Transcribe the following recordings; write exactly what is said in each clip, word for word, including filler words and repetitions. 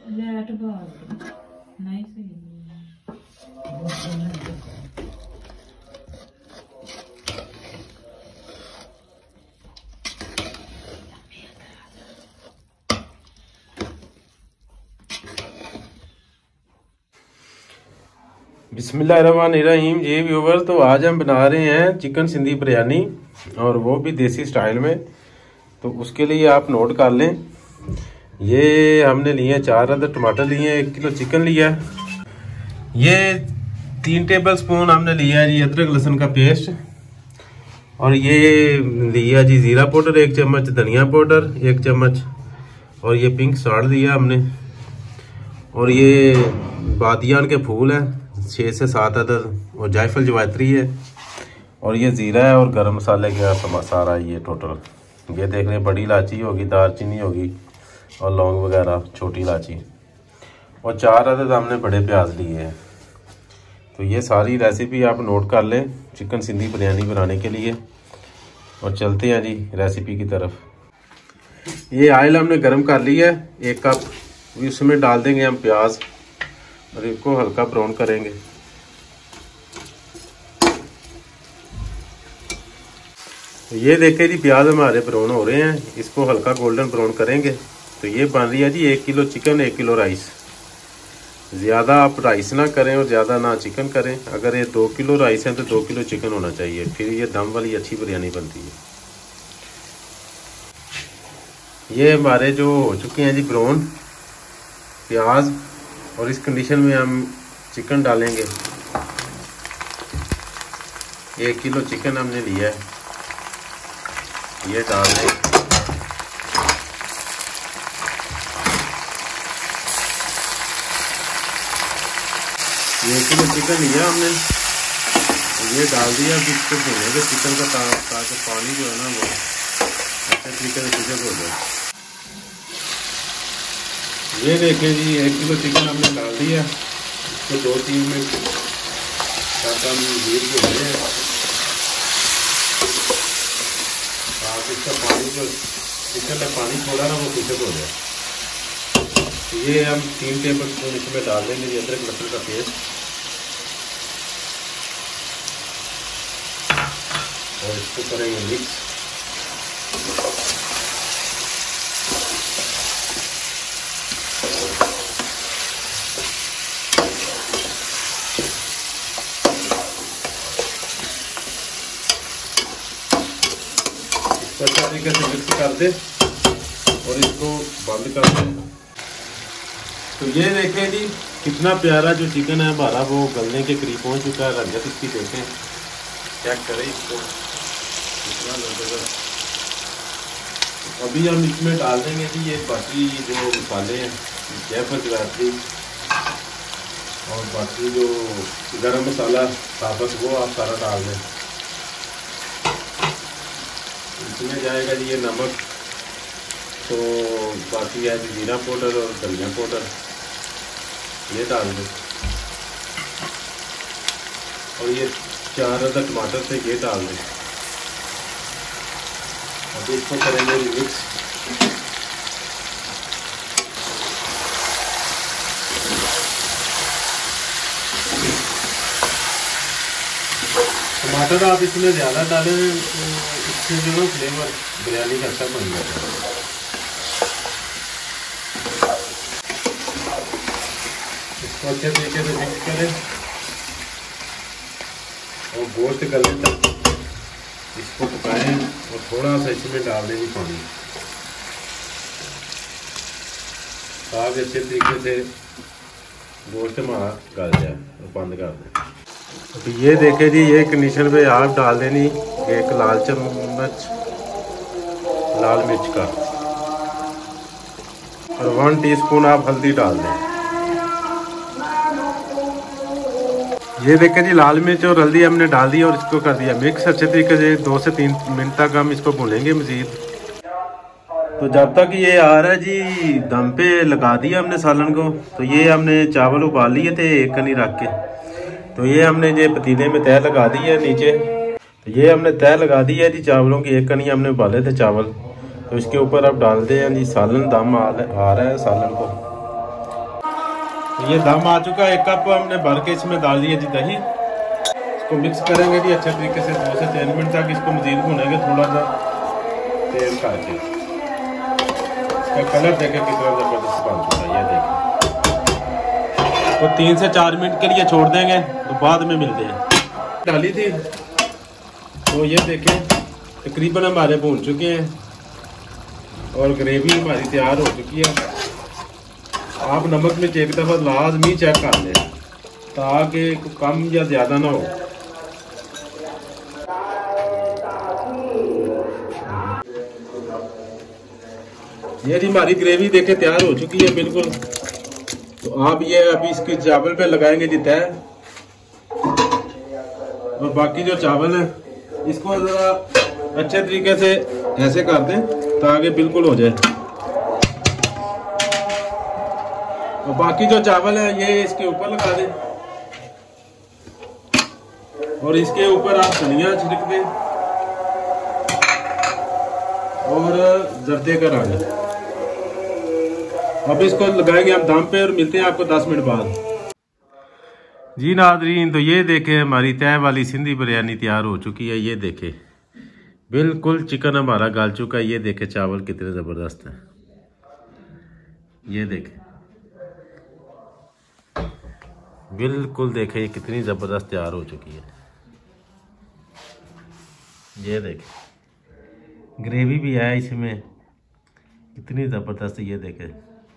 Light बात नहीं सही। बिस्मिल्लाहिर्रहमानिर्रहीम जी व्यूवर, तो आज हम बना रहे हैं चिकन सिंधी बिरयानी और वो भी देसी स्टाइल में। तो उसके लिए आप नोट कर लें, ये हमने लिए चार अदर टमाटर लिए, एक किलो चिकन लिया, ये तीन टेबल स्पून हमने लिया जी अदरक लहसुन का पेस्ट, और ये लिया जी ज़ीरा पाउडर एक चम्मच, धनिया पाउडर एक चम्मच, और ये पिंक सॉल्ट दिया हमने, और ये बादियान के फूल हैं छः से सात अदद, और जायफल जवात्री है, और ये ज़ीरा है, और गरम मसाले का सारा ये टोटल। ये देख रहे बड़ी इलायची होगी, दालचीनी होगी, और लौंग वगैरह छोटी इलायची, और चार अदद हमने बड़े प्याज लिए हैं। तो ये सारी रेसिपी आप नोट कर लें चिकन सिंधी बिरयानी बनाने के लिए, और चलते हैं जी रेसिपी की तरफ। ये ऑयल हमने गर्म कर लिया है एक कप, इसमें डाल देंगे हम प्याज और इसको हल्का ब्राउन करेंगे। तो ये देखें जी प्याज हमारे ब्राउन हो रहे हैं, इसको हल्का गोल्डन ब्राउन करेंगे। तो ये बन रही है जी एक किलो चिकन एक किलो राइस। ज़्यादा आप राइस ना करें और ज़्यादा ना चिकन करें। अगर ये दो किलो राइस है तो दो किलो चिकन होना चाहिए, फिर ये दम वाली अच्छी बिरयानी बनती है। ये हमारे जो हो चुके हैं जी ब्राउन प्याज, और इस कंडीशन में हम चिकन डालेंगे। एक किलो चिकन हमने लिया है, ये डाल दें। एक किलो चिकन लिया हमने, ये डाल दिया। अब इसको भूनेंगे चिकन का, ताकि पानी जो है ना वो अच्छे तरीके से चिकन हो जाए। ये देखें जी एक किलो चिकन हमने डाल दिया, इसको दो तीन मिनट तक हम भून भूनते हैं, ताकि इसका पानी जो चिकन का पानी छोड़ा ना वो चिकन हो जाए। ये हम तीन टेबल स्पून इसमें डाल देंगे ये अदरक लहसुन का पेस्ट, और इसको करेंगे मिक्स। इसको अच्छा तरीके से मिक्स कर दे और इसको बंद कर दें। तो ये देखें जी कितना प्यारा जो चिकन है हमारा वो गलने के करीब पहुंच चुका है। रंगत इसकी देखें, चेक करें इसको कितना जबरदस्त। अभी हम इसमें डाल देंगे जी ये बाकी जो मसाले हैं, जायफल जवात्री और बाकी जो गरम मसाला साबुत वो आप सारा डाल दें। इसमें जाएगा जी ये नमक, तो बाकी है जी जीरा पाउडर और धनिया पाउडर, ये डाल दें, और ये चार अदर टमाटर से ये डाल दें। अभी इसको करेंगे मिक्स। टमाटर आप इसमें ज़्यादा डालें, इससे जो ना फ्लेवर बिरयानी का अच्छा बन जाता है। इसको अच्छे तरीके से मिक्स करें और गोश्त गलने तक इसको पकाएं, और थोड़ा सा इसमें डाल देंगे पानी, ताकि अच्छे तरीके से गोश्त हमारा गल जाए, और बंद कर दें। तो ये देखें जी ये कंडीशन पे आप डाल देनी एक लाल चम्मच लाल मिर्च का, और वन टीस्पून आप हल्दी डाल दें। ये देखें जी लाल मिर्च और हल्दी हमने डाल दी और इसको कर दिया मिक्स अच्छे तरीके से। दो से तीन मिनट तक हम इसको भूनेंगे मज़ीद। तो जब तक ये आ रहा है जी दम पे लगा दिया हमने सालन को। तो ये हमने चावल उबाल लिए थे एक कनी रख के, तो ये हमने ये पतीले में तय लगा दी है नीचे। तो ये हमने तय लगा दी है जी चावलों की, एक कनी हमने उबाले थे चावल। तो इसके ऊपर अब डाल दें जी सालन, दम आ रहा है सालन को। तो ये दम आ चुका है। एक कप हमने भर के इसमें डाल दिया जी दही। इसको मिक्स करेंगे जी अच्छे तरीके से, दो से तीन मिनट तक इसको मजीद भुनेंगे थोड़ा सा तेल करके। इसका कलर देखें कितना जबरदस्त बन चुका है, ये देखें। तो तीन से चार मिनट के लिए छोड़ देंगे, तो बाद में मिलते हैं। डाली थी तो ये देखें तकरीबन हमारे भून चुके हैं और ग्रेवी हमारी तैयार हो चुकी है। आप नमक में एक दफ़ा लाजमी चेक कर लें ताकि कम या ज़्यादा ना हो। ये जी हमारी ग्रेवी देखे तैयार हो चुकी है बिल्कुल। तो आप ये अभी इसकी चावल पे लगाएंगे जी तय, और बाकी जो चावल है इसको ज़रा अच्छे तरीके से ऐसे कर दें ताकि बिल्कुल हो जाए। और बाकी जो चावल है ये इसके ऊपर लगा दें और इसके ऊपर आप धनिया छिड़क दें और जर्दे का राजा। अब इसको लगाएंगे हम दम पे और मिलते हैं आपको दस मिनट बाद। जी नादरीन, तो ये देखें हमारी तय वाली सिंधी बिरयानी तैयार हो चुकी है। ये देखें बिल्कुल चिकन हमारा गल चुका है। ये देखें चावल कितने ज़बरदस्त हैं, ये देखें बिल्कुल देखें ये कितनी ज़बरदस्त तैयार हो चुकी है। ये देखें ग्रेवी भी है इसमें कितनी ज़बरदस्त, ये देखें।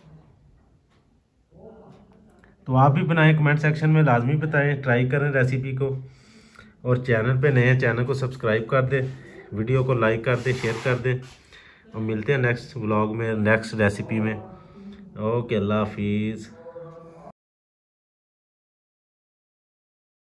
तो आप भी बनाएं, कमेंट सेक्शन में लाजमी बताएं, ट्राई करें रेसिपी को। और चैनल पे नए हैं चैनल को सब्सक्राइब कर दें, वीडियो को लाइक कर दें, शेयर कर दें। और मिलते हैं नेक्स्ट व्लॉग में, नेक्स्ट रेसिपी में। ओके, अल्लाह हाफिज़।